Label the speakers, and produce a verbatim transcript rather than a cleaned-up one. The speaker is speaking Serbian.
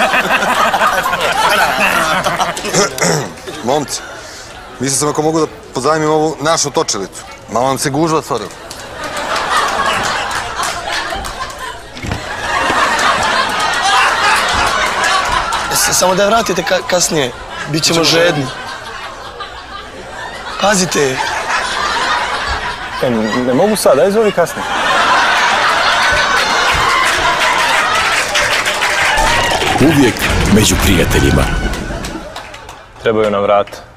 Speaker 1: Momci, mislio sam ako mogu da pozajmim ovu našu točilicu. Malo nam se gužva stvorila.
Speaker 2: Samo da je vratite kasnije. Bićemo žedni. Pazite.
Speaker 3: Ne mogu sad, daj zove kasnije.
Speaker 4: Uvijek među prijateljima.
Speaker 3: Trebaju nam vrata.